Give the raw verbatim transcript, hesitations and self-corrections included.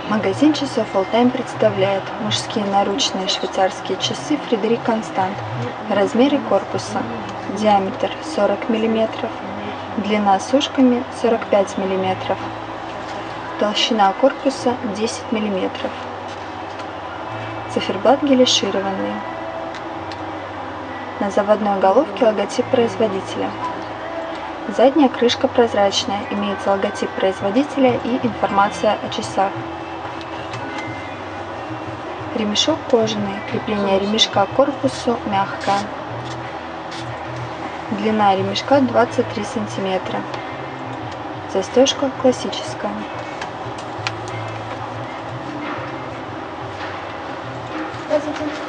Магазин часов Alltime представляет мужские наручные швейцарские часы Фредерик Констант. Размеры корпуса: диаметр сорок миллиметров, длина с ушками сорок пять миллиметров, толщина корпуса десять миллиметров. Циферблат гелишированный. На заводной головке логотип производителя. Задняя крышка прозрачная, имеется логотип производителя и информация о часах. Ремешок кожаный, крепление ремешка к корпусу мягкое. Длина ремешка двадцать три сантиметра. Застежка классическая. Здравствуйте.